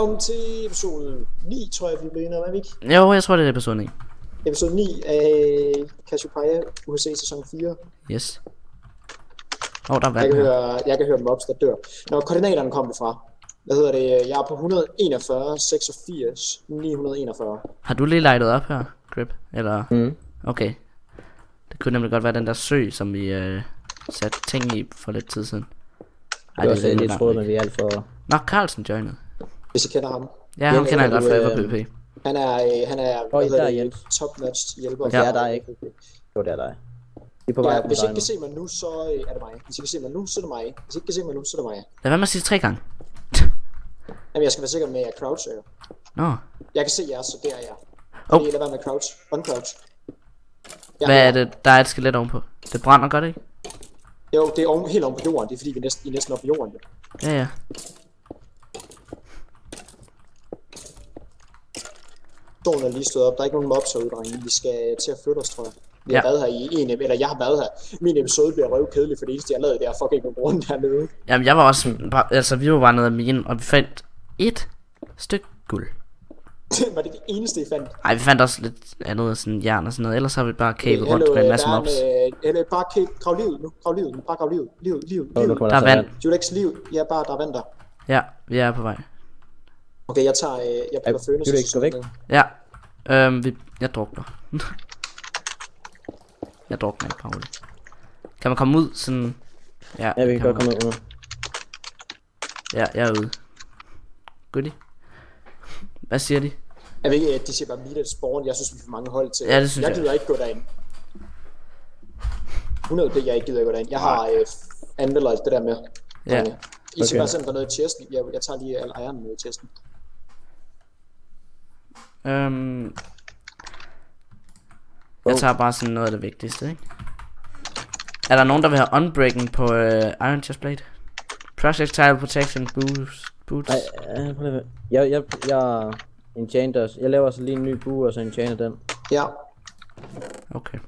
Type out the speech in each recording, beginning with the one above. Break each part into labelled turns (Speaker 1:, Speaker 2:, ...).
Speaker 1: Velkommen til episode 9, tror jeg, vi bliver enige om, er vi ikke?
Speaker 2: Jo, jeg tror, det er episode 9.
Speaker 1: Episode 9 af Cassiopeia UHC sæson 4.
Speaker 2: Yes. Der er vand
Speaker 1: jeg kan høre mobs, der dør. Når koordinaterne kommer fra, jeg er på 141, 86, 941.
Speaker 2: Har du lige lightet op her, Grip? Eller? Okay. Det kunne nemlig godt være den der sø, som vi satte ting i for lidt tid siden.
Speaker 3: Ej, det er lidt tråd, men vi er alt for...
Speaker 2: Nå, Carlsen joined.
Speaker 1: Hvis I kender ham.
Speaker 2: Ja, ham kender jeg godt fra PvP.
Speaker 1: Han er top-notch hjælper.
Speaker 3: Ja, der er ikke. Jo, det er dig. Vi er på vej op.
Speaker 1: Hvis I ikke kan se mig nu, så er det mig. Hvis I kan se mig nu, så er det mig. Hvis I ikke kan se mig nu, så er det mig.
Speaker 2: Lad være med at sige 3 gange.
Speaker 1: Jamen, jeg skal være sikker med, at jeg croucher.
Speaker 2: Nå.
Speaker 1: Jeg kan se jer, så der er jeg. Fordi lad være med crouch. Uncrouch.
Speaker 2: Hvad er det? Der er et skelet ovenpå. Det brænder godt, ikke?
Speaker 1: Jo, det er helt oven på jorden. Det er fordi, vi er næsten oppe på jorden.
Speaker 2: Ja.
Speaker 1: Solen er lige stået op. Der er ikke nogen mobs herude, drenge. Vi skal til at flytte os, tror jeg. Vi har været her jeg har været her. Min episode bliver røvkedelig, for det eneste, jeg lavede, det er fucking med grunden dernede.
Speaker 2: Jamen, jeg var også... vi var bare nede af mine, og vi fandt et stykke guld.
Speaker 1: Var det det eneste, I fandt?
Speaker 2: Ej, vi fandt også lidt andet, sådan jern og sådan noget. Ellers har vi bare kæbet rundt med en masse mobs.
Speaker 1: Bare grav livet nu. Grav livet nu. Bare grav livet. Livet.
Speaker 2: Der er vand.
Speaker 1: Julex liv. Ja, bare der er vand der.
Speaker 2: Ja, vi er på vej.
Speaker 1: Okay, jeg putter fønnes.
Speaker 3: Julex, gå væk.
Speaker 2: Ja. Jeg drukner. Jeg drukner ikke, Paul. Kan man komme ud sådan...
Speaker 3: Ja, vi kan godt komme ud nu.
Speaker 2: Ja, jeg er ude. Goodie. Hvad siger de?
Speaker 1: Jeg ved ikke, de siger bare meet at spawn. Jeg synes, vi får mange hold til.
Speaker 2: Ja, det synes jeg.
Speaker 1: Jeg gider ikke gå derind. 100 jeg ikke gider gå derind. Jeg har anmelder alt det der med.
Speaker 2: Ja.
Speaker 1: I skal bare sende der noget i chesten. Jeg tager lige al ejeren med i chesten.
Speaker 2: Jeg tager bare sådan noget af det vigtigste, ikke? Er der nogen, der vil have unbreaking på Iron Chestplate? Projectile Protection Boots?
Speaker 3: Nej, jeg enchanter. Jeg laver så lige en ny bue, og så enchanter den.
Speaker 1: Ja.
Speaker 2: Okay.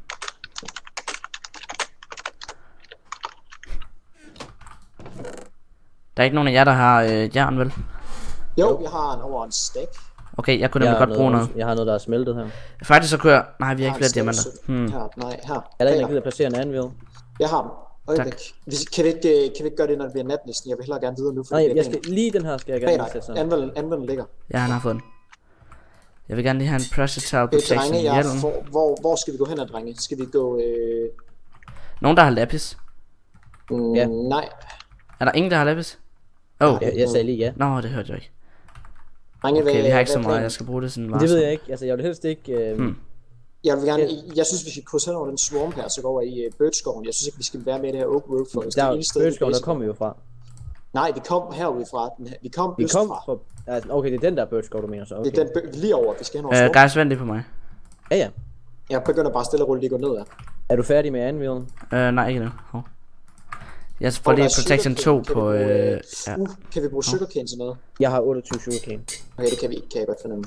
Speaker 2: Der er ikke nogen af jer, der har jern, vel?
Speaker 1: Jo, jeg har over en stack.
Speaker 2: Okay, jeg kunne nemlig godt bruge noget.
Speaker 3: Jeg har noget, der er smeltet her.
Speaker 2: Faktisk så kunne jeg... Nej, vi har ikke flere diamanter.
Speaker 1: Her.
Speaker 3: Er der en, der gider placere en anvil?
Speaker 1: Jeg har dem. Øjeblik. Kan vi ikke gøre det, når det bliver nat næsten? Jeg vil hellere gerne videre nu.
Speaker 3: Nej, jeg skal lige den her skal jeg gerne sætte
Speaker 1: sådan. Anvenden ligger.
Speaker 2: Ja, han har fået den. Jeg vil gerne lige have en projectile protection hjelm.
Speaker 1: Hvor skal vi gå hen ad, drenge? Skal vi gå...
Speaker 2: Nogen, der har lapis?
Speaker 3: Ja.
Speaker 1: Nej.
Speaker 2: Er der ingen, der har lapis?
Speaker 3: Jeg sagde lige ja.
Speaker 2: Nå, det hørte jeg ikke.
Speaker 1: Drenge,
Speaker 2: okay, vi har ikke så meget. Jeg skal bruge det sådan...
Speaker 3: Det ved jeg ikke. Altså, jeg vil helst ikke...
Speaker 1: Jeg synes, vi skal krydse hen over den swamp her, så gå over i Birchskoven. Jeg synes ikke, vi skal være med i det her Oak Road Forest.
Speaker 3: Birchskoven, der kommer vi jo fra.
Speaker 1: Nej, vi kom herude fra. Vi kom
Speaker 3: fra... Okay, det er den der Birchskov, du mener så. Okay.
Speaker 1: Det er den lige over. Vi skal hen over swamp.
Speaker 2: Guys, vent lige på mig.
Speaker 3: Ja.
Speaker 1: Jeg begynder bare stille og roligt lige gå ned her.
Speaker 3: Er du færdig med anvilden?
Speaker 2: Nej, ikke nu. Jeg får lige Protection 2 på...
Speaker 1: Kan vi bruge sugarcane til noget?
Speaker 3: Jeg har 28 sugarcane.
Speaker 1: Okay, det kan vi ikke, kan jeg godt fornemme.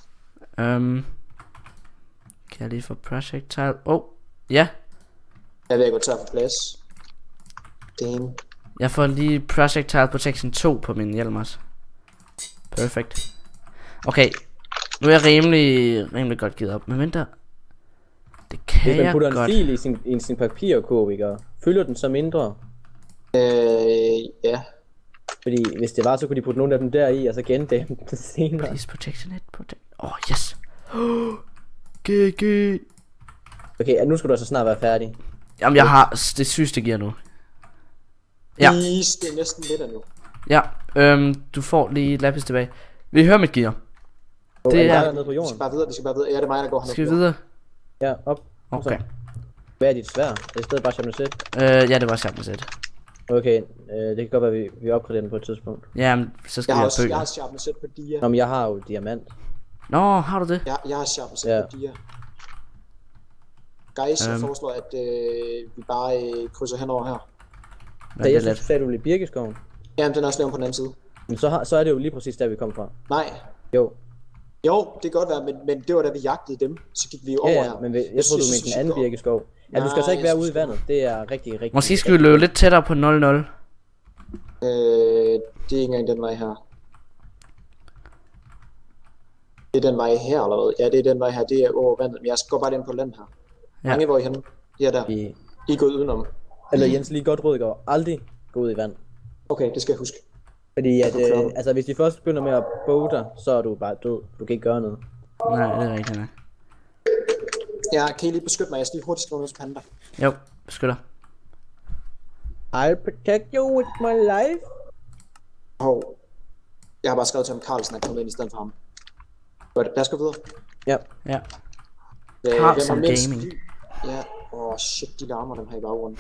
Speaker 2: Kan jeg lige få projectile? Ja.
Speaker 1: Jeg ved ikke, hvor tør for plads. Damn.
Speaker 2: Jeg får lige projectile protection 2 på min hjelm også. Perfekt. Okay. Nu er jeg rimelig godt givet op. Men vent der. Det kan jeg godt.
Speaker 3: Hvis man putter en fil i sin papirkurve, ikke? Fylder den så mindre?
Speaker 1: Ja.
Speaker 3: Fordi hvis det var, så kunne de putte nogle af dem der i, og så gendæmme dem senere.
Speaker 2: Please protection it, yes. GG.
Speaker 3: Okay, nu skal du altså snart være færdig.
Speaker 2: Jamen jeg har det sygeste gear nu.
Speaker 1: Ja. Det er næsten lidt nu.
Speaker 2: Ja, du får lige lapis tilbage. Vi hører mit gear.
Speaker 3: Det er nede på jorden.
Speaker 1: Vi skal bare videre. Ja, det er mig, der går
Speaker 2: hernede. Skal vi videre?
Speaker 3: Ja, op.
Speaker 2: Okay.
Speaker 3: Hvad er dit svær? Er det stedet bare sharpness 1?
Speaker 2: Ja, det var sharpness 1.
Speaker 3: Okay, det kan godt være, vi opgraderer den på et tidspunkt.
Speaker 2: Jamen, så skal vi have bøger.
Speaker 1: Jeg har sharpness 1 på dia.
Speaker 3: Nå, men jeg har jo diamant.
Speaker 2: Nå, har du det?
Speaker 1: Jeg har sharpness 1 på dia. Guys, jeg foreslår, at vi bare krydser henover her.
Speaker 3: Da jeg synes, sagde du lige Birkeskoven?
Speaker 1: Jamen, den er også lavet på den anden side.
Speaker 3: Men så er det jo lige præcis der, vi kom fra.
Speaker 1: Nej.
Speaker 3: Jo,
Speaker 1: det kan godt være, men det var da vi jagtede dem, så gik vi jo over her.
Speaker 3: Men jeg tror du mente den anden Birkeskov. Ja, du skal så ikke være ude i vandet, det er rigtig...
Speaker 2: Måske skal vi løbe lidt tættere på 0-0.
Speaker 1: Det er ikke engang den vej her. det er den vej her, eller hvad? Ja, det er den vej her. Det er over vandet. Men jeg går bare ind på land her.
Speaker 2: Ja.
Speaker 1: Mange, hvor I henne? Ja, der.
Speaker 3: I...
Speaker 1: I er gået udenom.
Speaker 3: Eller Jens, lige godt råd i går. Aldrig gå ud i vand.
Speaker 1: Okay, det skal jeg huske.
Speaker 3: Fordi at, altså hvis de først begynder med at boulder, så er du bare død. Du kan ikke gøre noget.
Speaker 2: Nej, det er rigtigt nok.
Speaker 1: Ja, kan I lige beskytte mig? Jeg skal lige hurtigt skrive noget til panda.
Speaker 2: Jo, beskytter.
Speaker 3: I'll protect you with my life.
Speaker 1: Hov. Jeg har bare skrevet til ham, Carlsen er kommet ind i stedet for ham. Godt, lad os gå videre.
Speaker 3: Ja.
Speaker 2: Ja.
Speaker 1: Hvem
Speaker 2: Carlsen
Speaker 1: har mindst
Speaker 2: Gaming.
Speaker 1: ly? Ja, shit, de larmer dem her i baggrunden.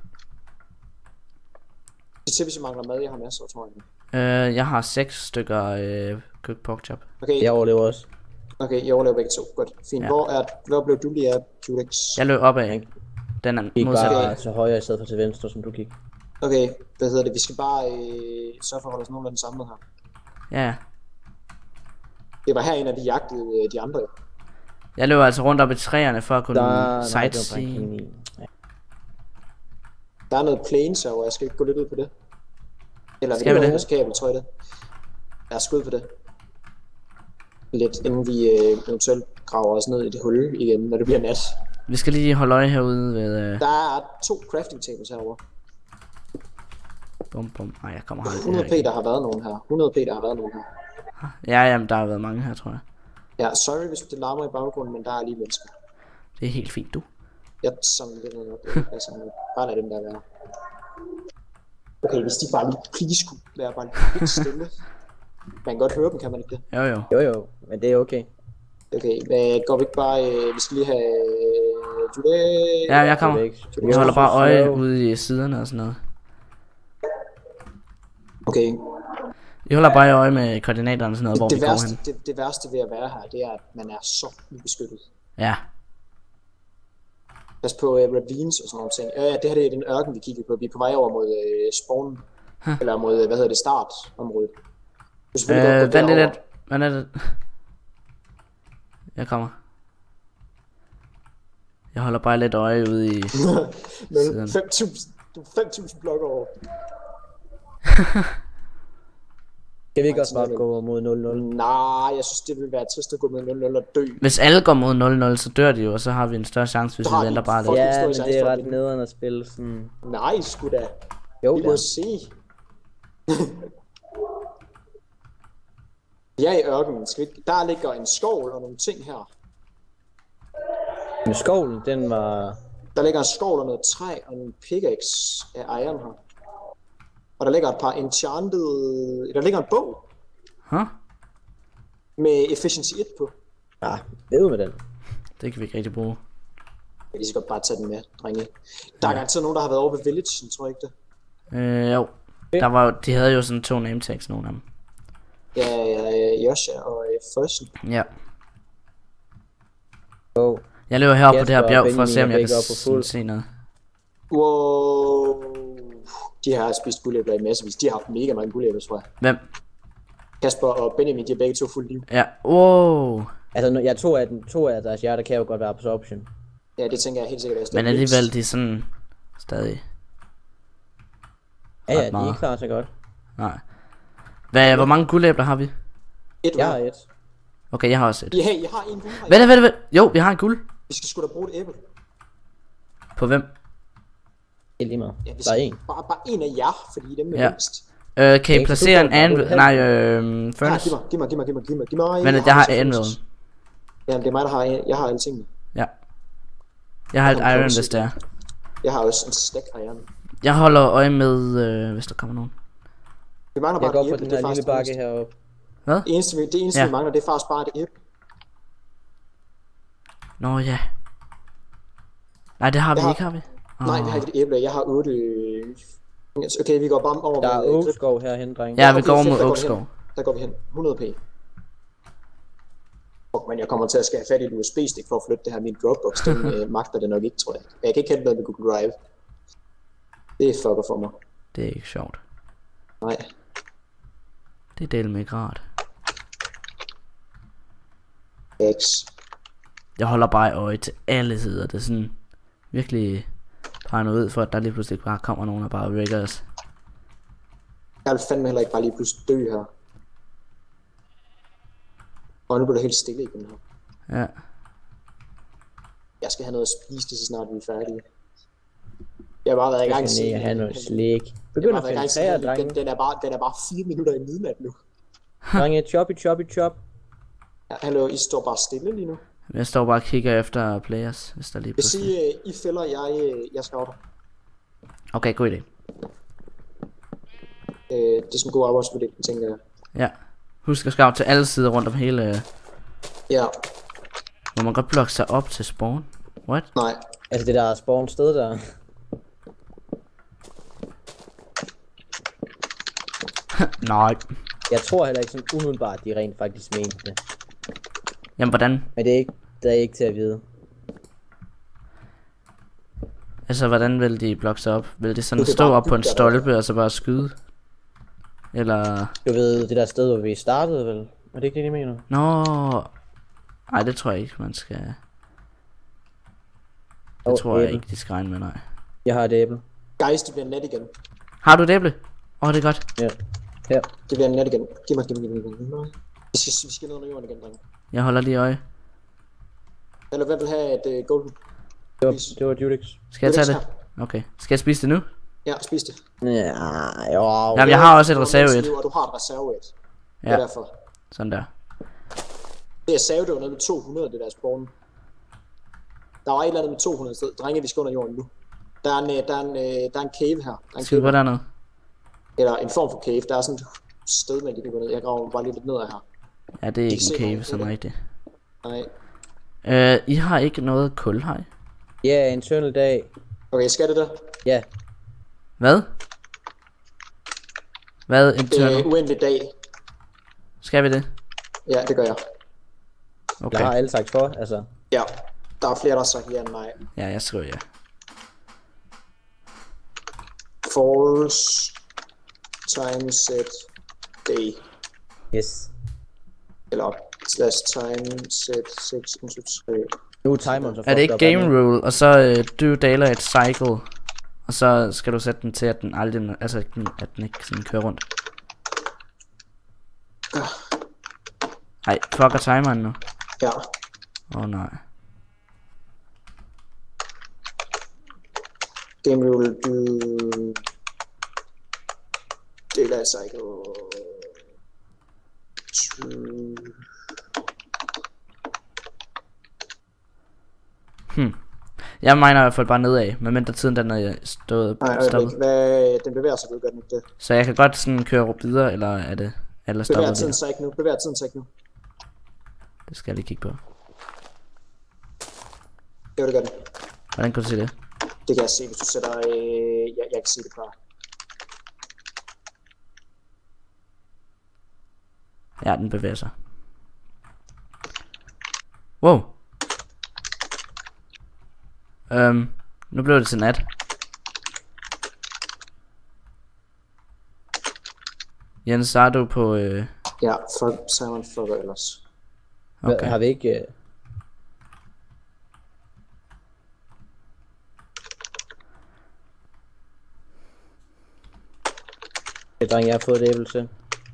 Speaker 1: Det til, hvis I mangler mad, jeg har masser, tror jeg.
Speaker 2: Jeg har 6 stykker cooked pork chop.
Speaker 1: Okay,
Speaker 3: Jeg overlever også.
Speaker 1: okay, jeg overlever begge to. Godt, fint.
Speaker 2: Ja.
Speaker 1: Hvor blev du lige af, Julex?
Speaker 2: Jeg løb opad. Den er
Speaker 3: Gik
Speaker 2: modsat.
Speaker 3: bare til højre i stedet for til venstre, som du gik.
Speaker 1: Okay, hvad hedder det? Vi skal bare sørge for at holde os nogenlunde samlet her.
Speaker 2: Ja, ja.
Speaker 1: Det var herinde, at vi jagtede de andre.
Speaker 2: Jeg løber altså rundt op i træerne for at kunne
Speaker 3: Der
Speaker 2: sightsee.
Speaker 1: Der er noget plains herovre, jeg skal ikke gå lidt ud på det. Eller
Speaker 2: Skal vi det?
Speaker 1: Risikabelt, tror jeg det. Jeg er skudt på det. Lidt, inden vi eventuelt graver os ned i det hul igen, når det bliver nat.
Speaker 2: Vi skal lige holde øje herude ved...
Speaker 1: Der er 2 crafting tables herovre.
Speaker 2: Bum bum. Nej, jeg kommer aldrig
Speaker 1: 100 p, der har været nogen her. 100 p, der har været nogen her.
Speaker 2: Ja, jamen der har været mange her, tror jeg.
Speaker 1: Ja, sorry hvis det larmer i baggrunden, men der er lige mennesker.
Speaker 2: Det er helt fint, du.
Speaker 1: Jeg samler lidt noget op. Jeg samler lidt. Bare lad dem der være. Okay, hvis de bare lige please kunne være bare lidt stille. Man kan godt høre dem, kan man ikke det?
Speaker 2: Jo jo.
Speaker 3: Jo, men det er okay.
Speaker 1: Okay, hvad går vi ikke bare... vi skal lige have... Julie...
Speaker 2: Ja, jeg kommer.
Speaker 3: Du
Speaker 2: Jeg holder bare øje ude i siderne og sådan noget.
Speaker 1: Okay,
Speaker 2: Jeg holder bare øje med koordinaterne og sådan noget, hvor vi
Speaker 1: det,
Speaker 2: går
Speaker 1: værste,
Speaker 2: hen.
Speaker 1: det værste ved at være her, det er, at man er så ubeskyttet.
Speaker 2: Ja.
Speaker 1: Pas på ravines og sådan nogle ting. Ja, det her det er den ørken, vi kigger på. Vi er på vej over mod spawn. Eller mod, hvad hedder det, startområdet.
Speaker 2: Vent lidt. Vent lidt. Jeg kommer. Jeg holder bare lidt øje ude i...
Speaker 1: 5.000 blokke over.
Speaker 3: Skal vi ikke også bare gå mod 0-0?
Speaker 1: Nej, jeg synes, det vil være trist at gå med 0-0 og dø.
Speaker 2: Hvis alle går mod 0-0, så dør de jo, og så har vi en større chance, hvis vi venter bare lidt.
Speaker 3: Ja, men det er ret nederen at spille sådan...
Speaker 1: Nej, sgu da.
Speaker 3: Jo,
Speaker 1: Vi må se. Jeg er i ørkenen. Der ligger en skovl og nogle ting her.
Speaker 3: men skovlen, den var...
Speaker 1: Der ligger en skovl og noget træ og en pickaxe af iron her. Og der ligger et par enchanted... Der ligger en bog
Speaker 2: Huh?
Speaker 1: med efficiency 1 på.
Speaker 3: Ja, ved med den.
Speaker 2: Det kan vi ikke rigtig bruge.
Speaker 1: Jeg skal godt bare tage den med, drenge. Der er garanteret nogen, der har været over ved Village, tror jeg ikke det?
Speaker 2: Jo. Der var jo, de havde jo sådan 2 name tags, nogle af dem.
Speaker 1: Ja, Josha og Frossen.
Speaker 2: Ja.
Speaker 3: Oh.
Speaker 2: Jeg løber herop på det her
Speaker 3: Jesper og
Speaker 2: bjerg for at se, om jeg
Speaker 3: Benjamin er
Speaker 2: kan
Speaker 3: begge oppe på fuld.
Speaker 2: se noget.
Speaker 1: Wow. De har spist guldæbler i massevis. De har haft mega mange guldæbler, tror jeg.
Speaker 2: Hvem?
Speaker 1: Kasper og Benjamin, de er begge to fuld liv.
Speaker 2: Ja. Wow.
Speaker 3: Altså, jeg to af deres hjerter kan jo godt være absorption.
Speaker 1: Ja, det tænker jeg helt sikkert også.
Speaker 2: Men alligevel, de er sådan stadig...
Speaker 3: Ja,
Speaker 2: ret
Speaker 3: de
Speaker 2: meget.
Speaker 3: klarer sig godt.
Speaker 2: Nej. Hvor mange guldæbler har vi?
Speaker 1: Et
Speaker 3: Jeg har et.
Speaker 2: Okay, jeg har også et.
Speaker 1: Ja, jeg har en guld.
Speaker 2: Vent. Jo, vi har en guld.
Speaker 1: Vi skal sgu da bruge et æble.
Speaker 2: På hvem?
Speaker 3: Det er lige meget.
Speaker 1: Ja, vi
Speaker 3: Der er
Speaker 1: skal
Speaker 3: en.
Speaker 1: bare en af jer, fordi dem er
Speaker 2: Ja.
Speaker 1: mindst.
Speaker 2: Kan I placere en anvil? Nej,
Speaker 1: Nej,
Speaker 2: furnace.
Speaker 1: giv mig.
Speaker 2: Men jeg har anvil.
Speaker 1: Ja, det er mig, der har jeg har alle tingene.
Speaker 2: Ja. Jeg har et iron, hvis det er.
Speaker 1: Jeg har også en stack iron.
Speaker 2: Jeg holder øje med, hvis der kommer nogen.
Speaker 1: Vi mangler
Speaker 3: Jeg
Speaker 1: bare
Speaker 3: går
Speaker 1: et
Speaker 3: på
Speaker 1: æble,
Speaker 3: den
Speaker 1: det er
Speaker 3: her
Speaker 1: faktisk
Speaker 3: lille bakke
Speaker 1: det
Speaker 3: heroppe.
Speaker 2: Hvad?
Speaker 1: eneste,
Speaker 2: Ja.
Speaker 1: vi mangler, det er faktisk bare et æble.
Speaker 2: Nå ja. Nej, det har vi ikke, har vi?
Speaker 1: Nej, vi har ikke et æble. Jeg har 8... Okay, vi går bare over
Speaker 3: Der er
Speaker 1: mod
Speaker 3: ågskov herhen, dreng.
Speaker 2: Ja, vi
Speaker 1: okay,
Speaker 2: går
Speaker 1: fedt,
Speaker 2: mod
Speaker 1: der går vi
Speaker 2: Åkskov.
Speaker 1: hen. Der går vi hen. 100 p. Men jeg kommer til at skal have fat i et USB-stik for at flytte det her. Min Dropbox, den magter det nok ikke, tror jeg. Jeg kan ikke hente noget med Google Drive. Det er fucker for mig.
Speaker 2: Det er ikke sjovt.
Speaker 1: Nej.
Speaker 2: Det er del med grad.
Speaker 1: X.
Speaker 2: Jeg holder bare øje til alle sider. Det er sådan virkelig paranoid for, at der lige pludselig bare kommer nogen og bare wrecker os.
Speaker 1: Jeg vil fandme heller ikke bare lige pludselig dø her. Og nu bliver det helt stille igen her.
Speaker 2: Ja.
Speaker 1: Jeg skal have noget at spise, så snart vi er færdige. Jeg har bare været i gang
Speaker 3: siden. Jeg have noget slik.
Speaker 1: Jeg
Speaker 3: Begynd
Speaker 1: har
Speaker 3: at
Speaker 1: været i
Speaker 3: finde
Speaker 1: gang
Speaker 3: træer,
Speaker 1: siden,
Speaker 3: drenge.
Speaker 1: den er bare 4 minutter i midnat nu.
Speaker 3: Drenge, chop.
Speaker 1: Ja, hallo, I står bare stille lige nu.
Speaker 2: Jeg står bare og kigger efter players, hvis der lige
Speaker 1: Hvis
Speaker 2: pludselig.
Speaker 1: I fælder, jeg scouter.
Speaker 2: Okay, god idé.
Speaker 1: Det er sådan en god arbejdsfordeling, tænker jeg.
Speaker 2: Ja. Husk at scout til alle sider rundt om hele.
Speaker 1: Ja,
Speaker 2: Må man godt blokke sig op til spawn? What?
Speaker 1: nej.
Speaker 3: Altså det der spawn sted der.
Speaker 2: Nej.
Speaker 3: Jeg tror heller ikke sådan umiddelbart, de rent faktisk mente det.
Speaker 2: Jamen hvordan?
Speaker 3: Men det er ikke til at vide.
Speaker 2: Altså hvordan vil de blokke sig op? Vil de sådan
Speaker 1: Du kan
Speaker 2: stå
Speaker 1: bare
Speaker 2: op på en
Speaker 1: bygge dig
Speaker 2: stolpe og så bare skyde? Eller...
Speaker 3: Du ved, det der sted, hvor vi startede vel? Er det ikke det, de mener?
Speaker 2: Nå. Ej, det tror jeg ikke, man skal... Det tror jeg ikke, de skal regne med, nej.
Speaker 3: Jeg har et æble.
Speaker 1: Guys, det bliver net igen.
Speaker 2: Har du et æble? Det er godt.
Speaker 3: Ja. Her.
Speaker 1: Det bliver net igen. Giv mig. Vi skal ned under jorden igen, drenge.
Speaker 2: Jeg holder lige øje.
Speaker 1: Eller hvem vil have et golden?
Speaker 3: Det var Judix.
Speaker 2: Skal jeg tage
Speaker 1: Judix
Speaker 2: det? Okay. Skal jeg spise det nu?
Speaker 1: Ja, spis det.
Speaker 3: Ja, jo.
Speaker 2: Jamen, jeg har også et
Speaker 1: Du har
Speaker 2: reserve
Speaker 1: mindst
Speaker 2: et.
Speaker 1: liv, og du har et reserve et. Det
Speaker 2: Ja.
Speaker 1: er derfor.
Speaker 2: Sådan der.
Speaker 1: Det er save, det var noget med 200, det der spawn. Der var et eller andet med 200 sted. Drenge, vi skal under jorden nu. Der er en cave her. Der er en
Speaker 2: Skal vi gå
Speaker 1: cave.
Speaker 2: derned?
Speaker 1: Eller en form for cave. Der er sådan et sted, man kan gå ned. Jeg graver bare lidt ned af her.
Speaker 2: Ja, det er ikke
Speaker 1: se
Speaker 2: en cave,
Speaker 1: nogen
Speaker 2: sådan
Speaker 1: på det.
Speaker 2: rigtigt.
Speaker 1: Nej.
Speaker 2: I har ikke noget kul, hej?
Speaker 3: Ja, en tyndel dag.
Speaker 1: Okay, skal det der?
Speaker 3: Ja.
Speaker 2: Hvad? Hvad?
Speaker 1: Det er
Speaker 2: Internal?
Speaker 1: uendelig dag.
Speaker 2: Skal vi det?
Speaker 1: Ja, det gør jeg.
Speaker 3: Der har
Speaker 2: Okay.
Speaker 3: alle sagt for, altså.
Speaker 1: Ja. Der er flere, der har sagt ja end nej.
Speaker 2: Ja, jeg skriver ja.
Speaker 1: False time set day.
Speaker 3: Yes.
Speaker 1: Eller /time set 6 3.
Speaker 3: Nu er timeren så
Speaker 2: Er det ikke
Speaker 3: fucked up,
Speaker 2: game rule, og så do daylight cycle, og så skal du sætte den til, at den aldrig, altså at den ikke sådan kører rundt. Ej, fucker timeren nu.
Speaker 1: Ja.
Speaker 2: Nej.
Speaker 1: Game rule do daylight cycle. True.
Speaker 2: Jeg miner i hvert fald bare nedad, medmindre tiden den er stået
Speaker 1: Nej,
Speaker 2: stoppet.
Speaker 1: hvad, den bevæger sig, du gør den ikke det.
Speaker 2: Så jeg kan godt sådan køre videre, eller er det
Speaker 1: Bevæger
Speaker 2: stoppet
Speaker 1: tiden
Speaker 2: her?
Speaker 1: sig ikke nu, bevæger tiden sig ikke nu.
Speaker 2: Det skal jeg lige kigge på.
Speaker 1: Jo, det gør den.
Speaker 2: Hvordan kan du se det?
Speaker 1: Det kan jeg se, hvis du sætter, jeg kan se det klar.
Speaker 2: Ja, den bevæger sig. Wow. Nu blev det til nat. Jens, er du på
Speaker 1: Ja, Simon fucker ellers.
Speaker 2: okay.
Speaker 3: Har vi ikke... Dreng, jeg har fået et æble til.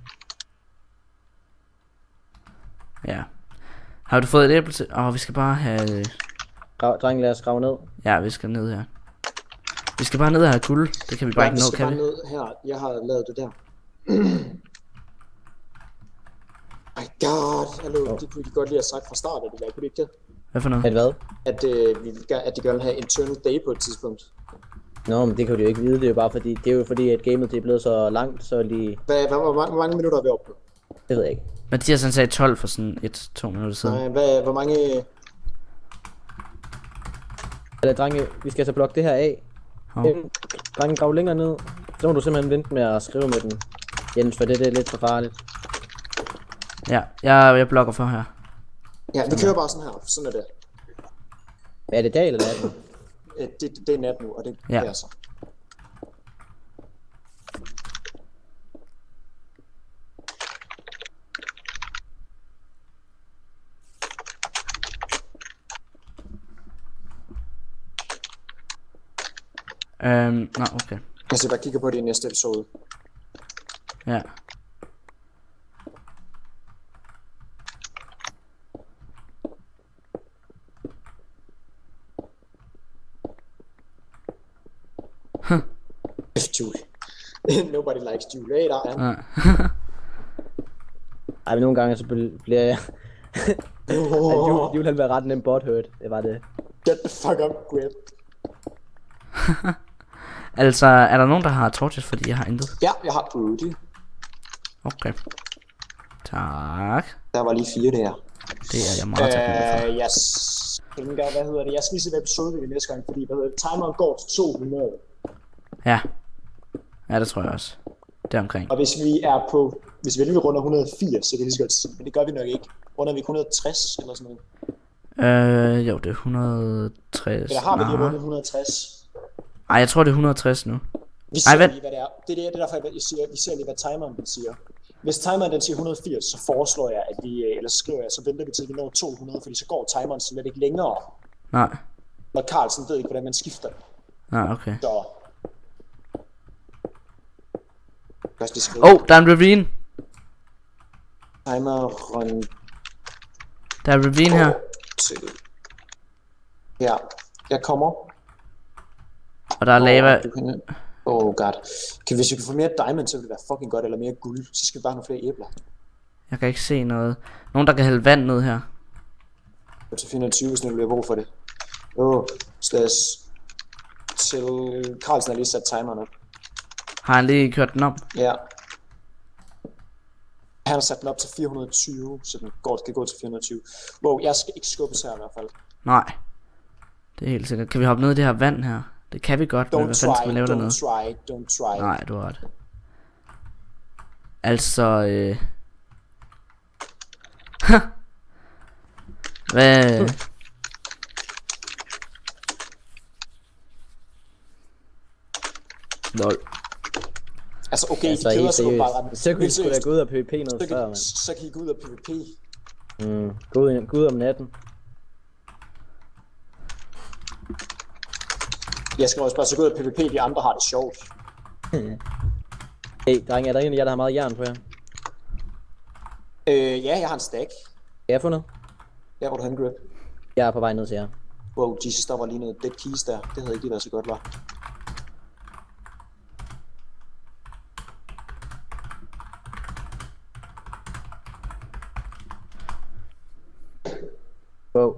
Speaker 2: Ja. Har du fået et æble til? Vi skal bare have...
Speaker 3: Dreng, lad os grave ned.
Speaker 2: Ja, vi skal ned her. Vi skal bare ned og have guld. Det kan vi bare ikke
Speaker 1: vi
Speaker 2: nå,
Speaker 1: skal
Speaker 2: kan
Speaker 1: bare
Speaker 2: vi?
Speaker 1: ned her. Jeg har lavet det der. My god, hallo, det kunne de godt lige have sagt fra start af det der, kunne de ikke det?
Speaker 2: Hvad for noget?
Speaker 3: At hvad?
Speaker 1: At, at de gerne vil have internal day på et tidspunkt.
Speaker 3: Nå, men det kan du jo ikke vide. Det er jo bare fordi, at gamet det er blevet så langt, så lige...
Speaker 1: Hvor mange minutter er vi oppe på?
Speaker 3: Det ved jeg ikke.
Speaker 2: Mathias han sagde 12 for sådan 1-2 minutter siden.
Speaker 1: Nej, hvor mange...
Speaker 3: Eller drenge, vi skal altså blokke det her af.
Speaker 2: Hov.
Speaker 3: Drenge, grav længere ned. Så må du simpelthen vente med at skrive med den. Jens, for det er lidt for farligt.
Speaker 2: Ja, jeg blokker for her.
Speaker 1: Ja, vi kører bare sådan her. Sådan er det.
Speaker 3: Er det dag eller nat?
Speaker 1: Det er nat nu, og det
Speaker 2: Ja.
Speaker 1: er så.
Speaker 2: Nå, okay.
Speaker 1: Jeg skal bare kigge på det i næste episode.
Speaker 2: Ja.
Speaker 1: Jule. Nobody likes Jule. Hey, der er han.
Speaker 3: Ej, men nogle gange så bliver jeg... Jule han bliver ret nem butthurt. Det var det.
Speaker 1: Get the fuck up, Grip.
Speaker 2: Altså, er der nogen, der har torches, fordi jeg har intet?
Speaker 1: Ja, jeg har Brody.
Speaker 2: Okay. Tak.
Speaker 1: Der var lige 4 der.
Speaker 2: Det er jeg meget taknemmelig for.
Speaker 1: Jeg tænker, hvad hedder det? Jeg skal lige se, hvad episode vi næste gang, fordi hvad hedder det? Timeren går til 200.
Speaker 2: Ja. Ja, det tror jeg også. Det er omkring.
Speaker 1: Og hvis vi lige runder 180, så kan jeg lige så godt sige, men det gør vi nok ikke. Runder vi 160 eller sådan noget?
Speaker 2: Jo, det er 160.
Speaker 1: Eller har vi lige rundet 160?
Speaker 2: Ej, jeg tror det er 160 nu.
Speaker 1: Vi ser lige, hvad det er. Det er derfor, jeg siger, vi ser lige, hvad timeren den siger. Hvis timeren den siger 180, så foreslår jeg, at vi, eller så skriver jeg, så venter vi til vi når 200, fordi så går timeren slet ikke længere.
Speaker 2: Nej.
Speaker 1: Og Carlsen ved ikke, hvordan man skifter.
Speaker 2: Nej, okay.
Speaker 1: Så...
Speaker 2: Der er en ravine.
Speaker 1: Timeren...
Speaker 2: Der er ravine her.
Speaker 1: Ja, jeg kommer.
Speaker 2: Og der er lava.
Speaker 1: God. Hvis vi kan få mere diamond, så vil det være fucking godt, eller mere guld. Så skal vi bare have nogle flere æbler.
Speaker 2: Jeg kan ikke se noget. Nogen der kan hælde vand ned her.
Speaker 1: Jeg til 420, hvis nu bliver brug for det. Slash. Til Carlsen har lige sat timeren op.
Speaker 2: Har han lige kørt den om?
Speaker 1: Ja. Han har sat den op til 420, så den skal gå til 420. Wow, jeg skal ikke skubbes her i hvert fald.
Speaker 2: Nej. Det er helt sikkert. Kan vi hoppe ned i det her vand her? Det kan vi godt, men hvad fanden skal vi lave dernede?
Speaker 1: Don't try.
Speaker 2: Nej, du har ret. Altså, Hvad? Lol.
Speaker 1: Altså okay, de keder sig bare ret.
Speaker 3: Så kan I sgu da gå ud og PvP noget før, mand.
Speaker 1: Så kan I gå ud og PvP.
Speaker 3: Gå ud om natten.
Speaker 1: Jeg skal også bare så gå ud og PvP, de andre har det sjovt.
Speaker 3: Hey, drenge, er der en af jer, der har meget jern på jer?
Speaker 1: Ja, jeg har en stack.
Speaker 3: Jeg har fundet.
Speaker 1: Ja, hvor du hen, Grip?
Speaker 3: Jeg er på vej ned til jer.
Speaker 1: Wow, Jesus, der var lige noget dead keys der. Det havde ikke lige været så godt, var.
Speaker 3: Wow.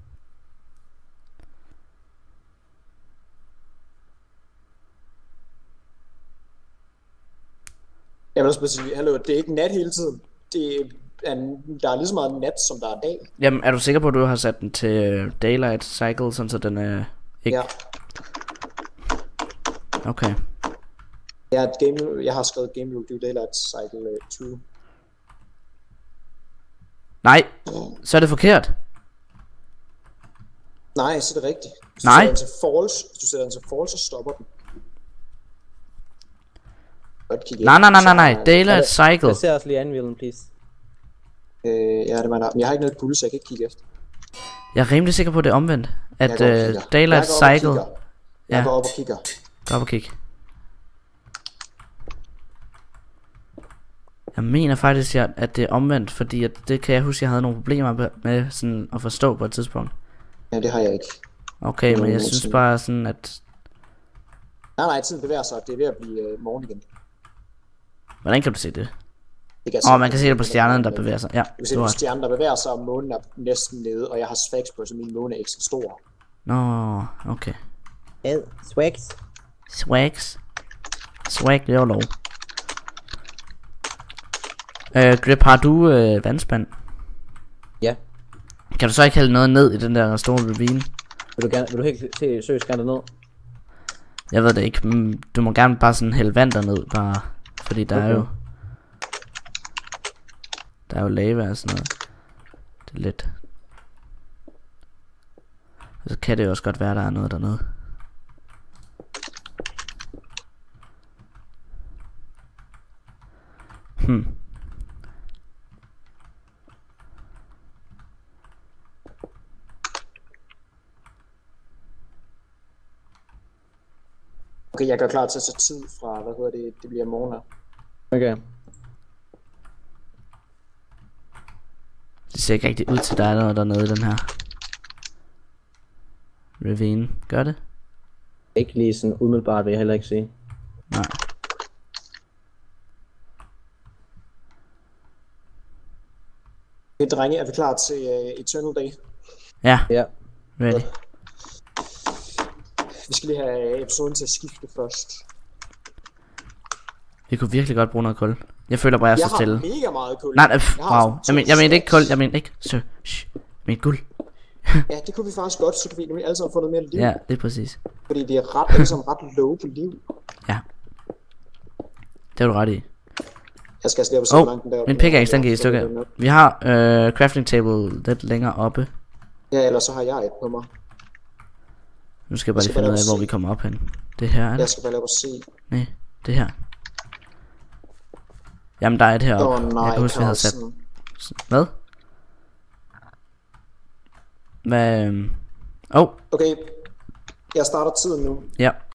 Speaker 1: Jeg vil også bare sige, hallo, det er ikke nat hele tiden. Der er lige så meget nat, som der er dag.
Speaker 2: Jamen, er du sikker på, at du har sat den til Daylight Cycle, sådan så den er ikke...
Speaker 1: Ja.
Speaker 2: Okay.
Speaker 1: Jeg har skrevet Game Rule Do Daylight Cycle 2.
Speaker 2: Nej, så er det forkert.
Speaker 1: Nej, så er det rigtigt. Hvis
Speaker 2: Nej.
Speaker 1: Hvis du sætter den til false, så stopper den.
Speaker 2: Nej. Daylight Cycle.
Speaker 3: Jeg ser også lige anvilden, please.
Speaker 1: Ja, det mener. Men jeg har ikke noget guld, så jeg kan ikke kigge efter.
Speaker 2: Jeg er rimelig sikker på, at det er omvendt. At Daylight Cycle...
Speaker 1: Jeg går op og kigger.
Speaker 2: Gå op og kig. Jeg mener faktisk, at det er omvendt, fordi at det kan jeg huske, jeg havde nogle problemer med sådan at forstå på et tidspunkt.
Speaker 1: Ja, det har jeg ikke.
Speaker 2: Okay, men jeg synes bare sådan, at...
Speaker 1: Nej, tiden bevæger sig. Det er ved at blive morgen igen.
Speaker 2: Hvordan kan du se det? Man kan se det på stjernerne, der bevæger sig. Ja,
Speaker 1: du kan se det på stjernen, der bevæger sig, og månen er næsten nede, og jeg har swags på, så min måne er ekstra stor.
Speaker 2: Nå, okay.
Speaker 3: Swags.
Speaker 2: Swag, det er jo lov. Grip, har du vandspand?
Speaker 3: Ja.
Speaker 2: Kan du så ikke hælde noget ned i den der store ravine?
Speaker 3: Vil du helt seriøst gerne ned?
Speaker 2: Jeg ved det ikke. Du må gerne bare sådan hælde vand derned, bare. Fordi der er jo... Der er jo lava og sådan noget. Det er lidt... Og så kan det jo også godt være, der er noget dernede.
Speaker 1: Okay, jeg gør klar til at tage tid fra, det bliver morgen her.
Speaker 3: Okay.
Speaker 2: Det ser ikke rigtig ud til, der er noget dernede i den her ravine. Gør det?
Speaker 3: Ikke lige sådan umiddelbart, vil jeg heller ikke sige.
Speaker 1: Okay, drenge, er vi klar til Eternal Day?
Speaker 2: Ja,
Speaker 3: Ja.
Speaker 2: ready.
Speaker 1: Vi skal lige have episoden til at skifte først.
Speaker 2: Vi kunne virkelig godt bruge noget kul. Jeg føler bare, jeg
Speaker 1: Jeg
Speaker 2: står stille.
Speaker 1: har mega meget kul.
Speaker 2: Nej,
Speaker 1: Jeg har
Speaker 2: wow.
Speaker 1: sådan
Speaker 2: Jeg
Speaker 1: to
Speaker 2: mener ikke kul,
Speaker 1: stacks.
Speaker 2: jeg mener ikke. Så, shh. Jeg mener guld.
Speaker 1: Ja, det kunne vi faktisk godt, så kan vi alle sammen få noget mere liv.
Speaker 2: Ja, det er præcis.
Speaker 1: Fordi det er alle sammen ret low på liv.
Speaker 2: Ja. Det har du ret i.
Speaker 1: Jeg skal slæbe så langt den deroppe.
Speaker 2: Min pickaxe, den gik i stykker. Vi har crafting table lidt længere oppe.
Speaker 1: Ja, ellers så har jeg et på mig.
Speaker 2: Nu skal jeg bare lige finde ud af, hvor vi kommer op hen. Det her er
Speaker 1: Jeg
Speaker 2: det.
Speaker 1: skal bare lade mig se.
Speaker 2: Nej, det her. Jamen, der er et heroppe.
Speaker 1: Nej,
Speaker 2: Jeg kan huske, vi havde sat. Hvad? Hvad? Oh,
Speaker 1: Okay, jeg starter tiden nu.
Speaker 2: ja.